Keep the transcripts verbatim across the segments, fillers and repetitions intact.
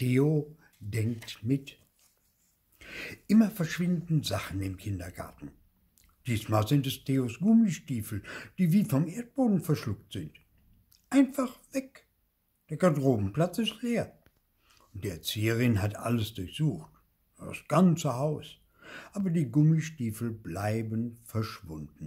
Theo denkt mit. Immer verschwinden Sachen im Kindergarten. Diesmal sind es Theos Gummistiefel, die wie vom Erdboden verschluckt sind. Einfach weg. Der Garderobenplatz ist leer. Und die Erzieherin hat alles durchsucht, das ganze Haus. Aber die Gummistiefel bleiben verschwunden.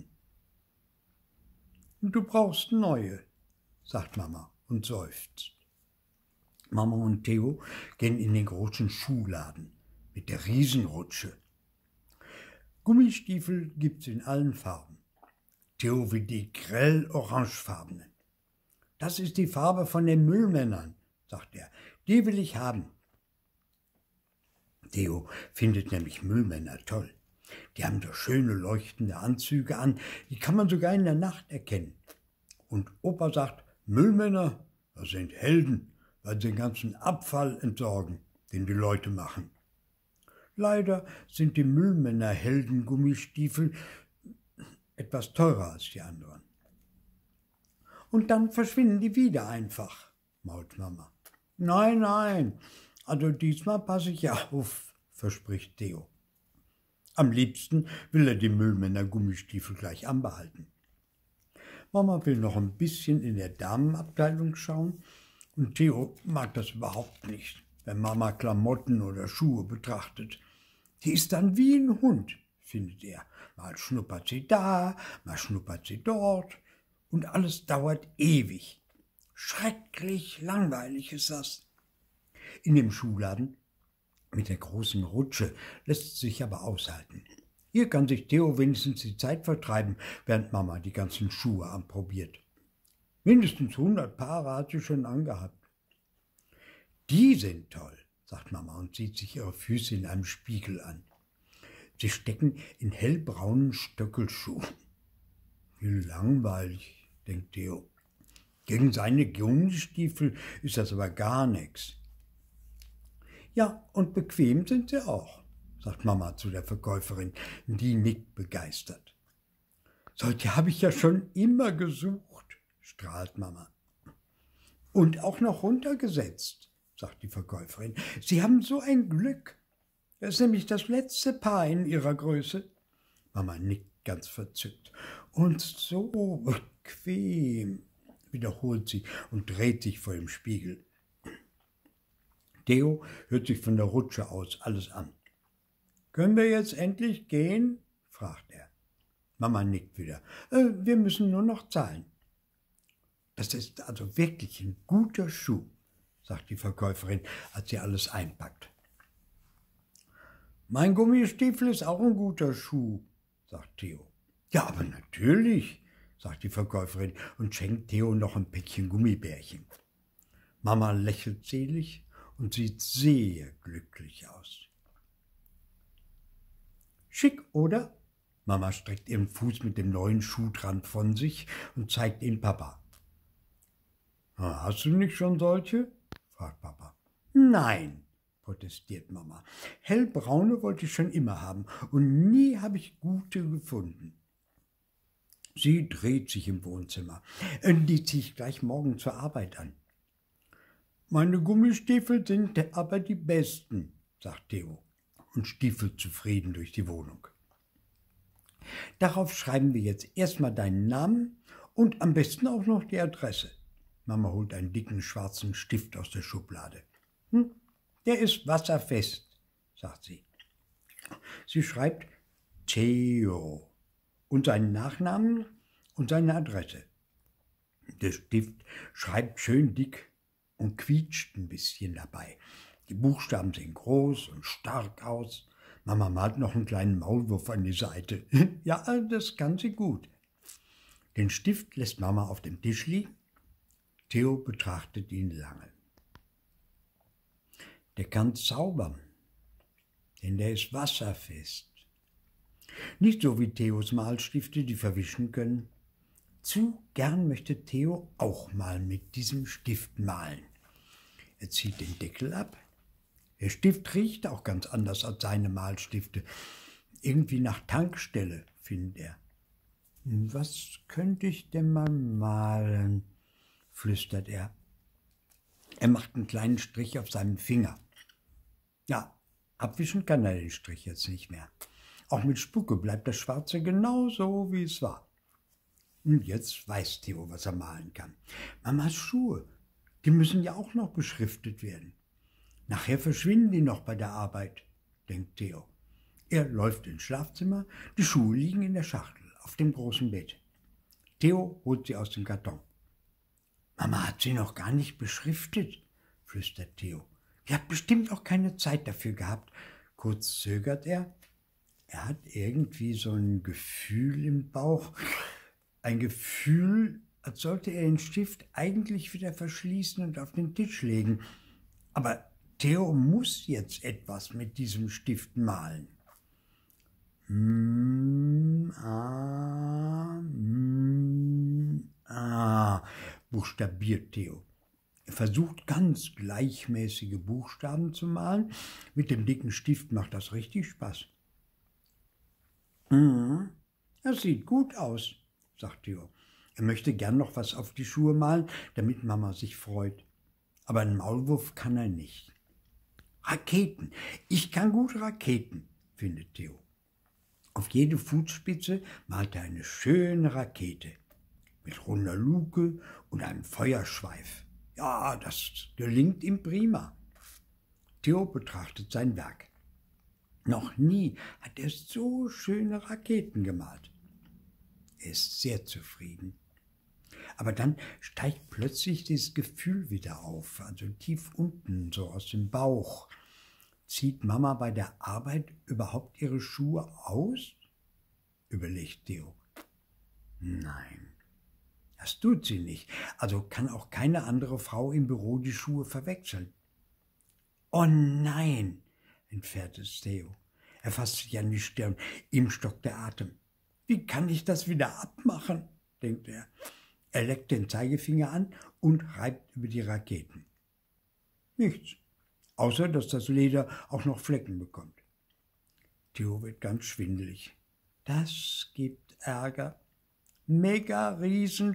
Du brauchst neue, sagt Mama und seufzt. Mama und Theo gehen in den großen Schuhladen mit der Riesenrutsche. Gummistiefel gibt's in allen Farben. Theo will die grell orangefarbenen. Das ist die Farbe von den Müllmännern, sagt er. Die will ich haben. Theo findet nämlich Müllmänner toll. Die haben so schöne leuchtende Anzüge an, die kann man sogar in der Nacht erkennen. Und Opa sagt, Müllmänner, das sind Helden, weil sie den ganzen Abfall entsorgen, den die Leute machen. Leider sind die Müllmänner-Helden-Gummistiefel etwas teurer als die anderen. Und dann verschwinden die wieder einfach, mault Mama. Nein, nein, also diesmal passe ich auf, verspricht Theo. Am liebsten will er die Müllmänner-Gummistiefel gleich anbehalten. Mama will noch ein bisschen in der Damenabteilung schauen und Theo mag das überhaupt nicht, wenn Mama Klamotten oder Schuhe betrachtet. Die ist dann wie ein Hund, findet er. Mal schnuppert sie da, mal schnuppert sie dort und alles dauert ewig. Schrecklich langweilig ist das. In dem Schuhladen mit der großen Rutsche lässt es sich aber aushalten. Hier kann sich Theo wenigstens die Zeit vertreiben, während Mama die ganzen Schuhe anprobiert. Mindestens hundert Paare hat sie schon angehabt. Die sind toll, sagt Mama und sieht sich ihre Füße in einem Spiegel an. Sie stecken in hellbraunen Stöckelschuhen. Wie langweilig, denkt Theo. Gegen seine Gummistiefel ist das aber gar nichts. Ja, und bequem sind sie auch, sagt Mama zu der Verkäuferin, die nickt begeistert. Solche habe ich ja schon immer gesucht, strahlt Mama. Und auch noch runtergesetzt, sagt die Verkäuferin. Sie haben so ein Glück. Das ist nämlich das letzte Paar in ihrer Größe. Mama nickt ganz verzückt. Und so bequem, wiederholt sie und dreht sich vor dem Spiegel. Theo hört sich von der Rutsche aus alles an. Können wir jetzt endlich gehen? Fragt er. Mama nickt wieder. Äh, wir müssen nur noch zahlen. Das ist also wirklich ein guter Schuh, sagt die Verkäuferin, als sie alles einpackt. Mein Gummistiefel ist auch ein guter Schuh, sagt Theo. Ja, aber natürlich, sagt die Verkäuferin und schenkt Theo noch ein Päckchen Gummibärchen. Mama lächelt selig und sieht sehr glücklich aus. Schick, oder? Mama streckt ihren Fuß mit dem neuen Schuh dran von sich und zeigt ihn Papa. Hast du nicht schon solche? Fragt Papa. Nein, protestiert Mama. Hellbraune wollte ich schon immer haben und nie habe ich gute gefunden. Sie dreht sich im Wohnzimmer. Die ziehe ich gleich morgen zur Arbeit an. Meine Gummistiefel sind aber die besten, sagt Theo und stiefelt zufrieden durch die Wohnung. Darauf schreiben wir jetzt erstmal deinen Namen und am besten auch noch die Adresse. Mama holt einen dicken schwarzen Stift aus der Schublade. Hm, der ist wasserfest, sagt sie. Sie schreibt Theo und seinen Nachnamen und seine Adresse. Der Stift schreibt schön dick und quietscht ein bisschen dabei. Die Buchstaben sehen groß und stark aus. Mama malt noch einen kleinen Maulwurf an die Seite. Ja, das kann sie gut. Den Stift lässt Mama auf dem Tisch liegen. Theo betrachtet ihn lange. Der kann zaubern, denn der ist wasserfest. Nicht so wie Theos Malstifte, die verwischen können. Zu gern möchte Theo auch mal mit diesem Stift malen. Er zieht den Deckel ab. Der Stift riecht auch ganz anders als seine Malstifte. Irgendwie nach Tankstelle, findet er. Was könnte ich denn mal malen, flüstert er. Er macht einen kleinen Strich auf seinem Finger. Ja, abwischen kann er den Strich jetzt nicht mehr. Auch mit Spucke bleibt das Schwarze genau so, wie es war. Und jetzt weiß Theo, was er malen kann. Mamas Schuhe, die müssen ja auch noch beschriftet werden. Nachher verschwinden die noch bei der Arbeit, denkt Theo. Er läuft ins Schlafzimmer, die Schuhe liegen in der Schachtel auf dem großen Bett. Theo holt sie aus dem Karton. Mama hat sie noch gar nicht beschriftet, flüstert Theo. Sie hat bestimmt auch keine Zeit dafür gehabt. Kurz zögert er. Er hat irgendwie so ein Gefühl im Bauch. Ein Gefühl, als sollte er den Stift eigentlich wieder verschließen und auf den Tisch legen. Aber Theo muss jetzt etwas mit diesem Stift malen. Mm, ah, mm, ah, buchstabiert Theo. Er versucht ganz gleichmäßige Buchstaben zu malen. Mit dem dicken Stift macht das richtig Spaß. Mm, das sieht gut aus, sagt Theo. Er möchte gern noch was auf die Schuhe malen, damit Mama sich freut. Aber einen Maulwurf kann er nicht. Raketen. Ich kann gut Raketen, findet Theo. Auf jede Fußspitze malt er eine schöne Rakete mit runder Luke und einem Feuerschweif. Ja, das gelingt ihm prima. Theo betrachtet sein Werk. Noch nie hat er so schöne Raketen gemalt. Er ist sehr zufrieden. Aber dann steigt plötzlich dieses Gefühl wieder auf, also tief unten, so aus dem Bauch. Zieht Mama bei der Arbeit überhaupt ihre Schuhe aus? Überlegt Theo. Nein, das tut sie nicht. Also kann auch keine andere Frau im Büro die Schuhe verwechseln. Oh nein, entfährt es Theo. Er fasst sich an die Stirn. Ihm stockt der Atem. Wie kann ich das wieder abmachen, denkt er. Er leckt den Zeigefinger an und reibt über die Raketen. Nichts, außer dass das Leder auch noch Flecken bekommt. Theo wird ganz schwindelig. Das gibt Ärger. Mega riesen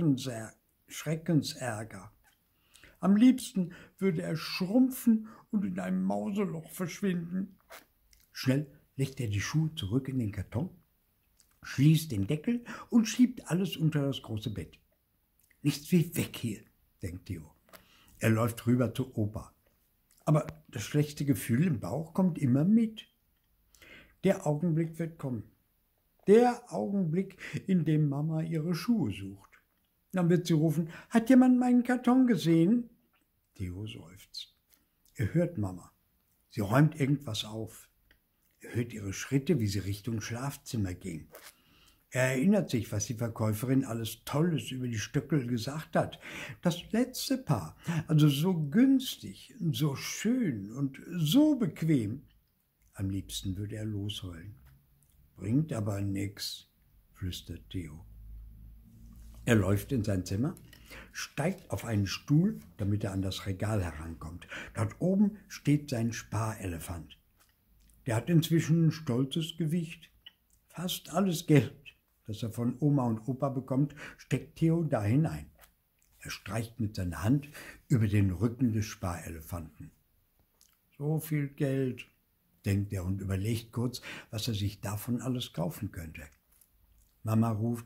Schreckensärger. Am liebsten würde er schrumpfen und in einem Mauseloch verschwinden. Schnell legt er die Schuhe zurück in den Karton, schließt den Deckel und schiebt alles unter das große Bett. Nichts wie weg hier, denkt Theo. Er läuft rüber zu Opa. Aber das schlechte Gefühl im Bauch kommt immer mit. Der Augenblick wird kommen. Der Augenblick, in dem Mama ihre Schuhe sucht. Dann wird sie rufen, hat jemand meinen Karton gesehen? Theo seufzt. Er hört Mama. Sie räumt irgendwas auf. Er hört ihre Schritte, wie sie Richtung Schlafzimmer gehen. Er erinnert sich, was die Verkäuferin alles Tolles über die Stöckel gesagt hat. Das letzte Paar, also so günstig, so schön und so bequem. Am liebsten würde er losheulen. Bringt aber nix, flüstert Theo. Er läuft in sein Zimmer, steigt auf einen Stuhl, damit er an das Regal herankommt. Dort oben steht sein Sparelefant. Der hat inzwischen ein stolzes Gewicht. Fast alles Geld, das er von Oma und Opa bekommt, steckt Theo da hinein. Er streicht mit seiner Hand über den Rücken des Sparelefanten. So viel Geld, denkt er und überlegt kurz, was er sich davon alles kaufen könnte. Mama ruft,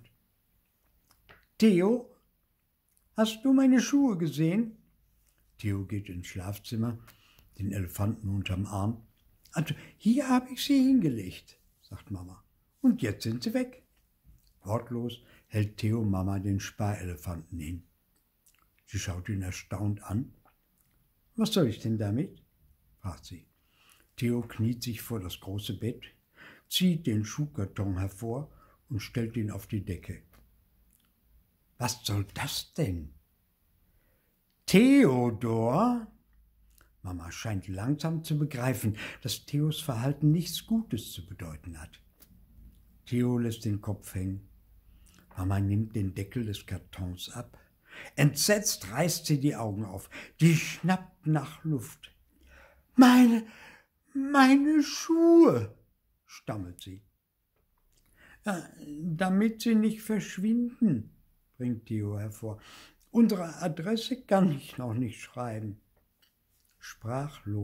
Theo, hast du meine Schuhe gesehen? Theo geht ins Schlafzimmer, den Elefanten unterm Arm. Also hier habe ich sie hingelegt, sagt Mama. Und jetzt sind sie weg. Wortlos hält Theo Mama den Sparelefanten hin. Sie schaut ihn erstaunt an. Was soll ich denn damit? Fragt sie. Theo kniet sich vor das große Bett, zieht den Schuhkarton hervor und stellt ihn auf die Decke. Was soll das denn? Theodor? Mama scheint langsam zu begreifen, dass Theos Verhalten nichts Gutes zu bedeuten hat. Theo lässt den Kopf hängen. Mama nimmt den Deckel des Kartons ab. Entsetzt reißt sie die Augen auf. Die schnappt nach Luft. Meine, meine Schuhe, stammelt sie. Ja, damit sie nicht verschwinden, bringt Theo hervor. Unsere Adresse kann ich noch nicht schreiben. Sprachlos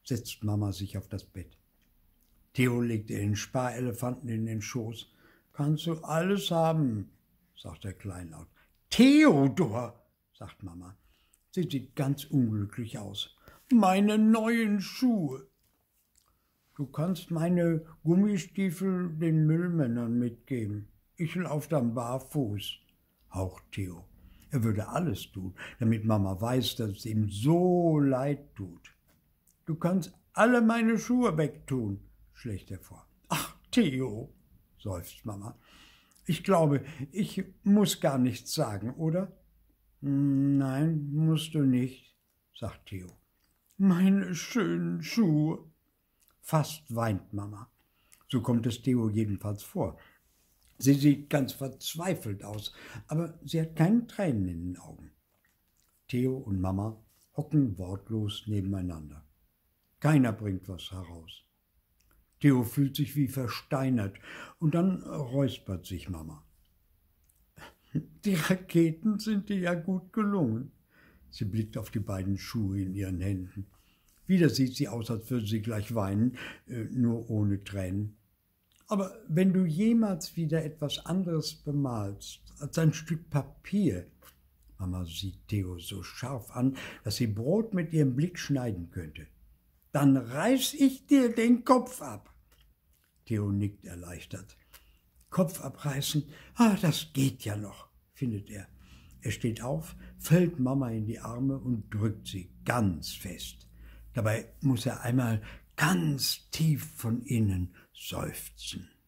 setzt Mama sich auf das Bett. Theo legt ihr den Sparelefanten in den Schoß. »Kannst du alles haben«, sagt er kleinlaut. »Theodor«, sagt Mama. Sie sieht ganz unglücklich aus. »Meine neuen Schuhe.« »Du kannst meine Gummistiefel den Müllmännern mitgeben. Ich laufe dann barfuß«, haucht Theo. Er würde alles tun, damit Mama weiß, dass es ihm so leid tut. »Du kannst alle meine Schuhe wegtun«, schlägt er vor. »Ach, Theo«, seufzt Mama. »Ich glaube, ich muss gar nichts sagen, oder?« »Nein, musst du nicht«, sagt Theo. »Meine schönen Schuhe.« Fast weint Mama. So kommt es Theo jedenfalls vor. Sie sieht ganz verzweifelt aus, aber sie hat keine Tränen in den Augen. Theo und Mama hocken wortlos nebeneinander. Keiner bringt was heraus. Theo fühlt sich wie versteinert und dann räuspert sich Mama. »Die Raketen sind dir ja gut gelungen.« Sie blickt auf die beiden Schuhe in ihren Händen. Wieder sieht sie aus, als würde sie gleich weinen, äh, nur ohne Tränen. »Aber wenn du jemals wieder etwas anderes bemalst als ein Stück Papier«, Mama sieht Theo so scharf an, dass sie Brot mit ihrem Blick schneiden könnte, »dann reiß ich dir den Kopf ab.« Theo nickt erleichtert. »Kopf abreißen, ah, das geht ja noch«, findet er. Er steht auf, fällt Mama in die Arme und drückt sie ganz fest. Dabei muss er einmal ganz tief von innen seufzen.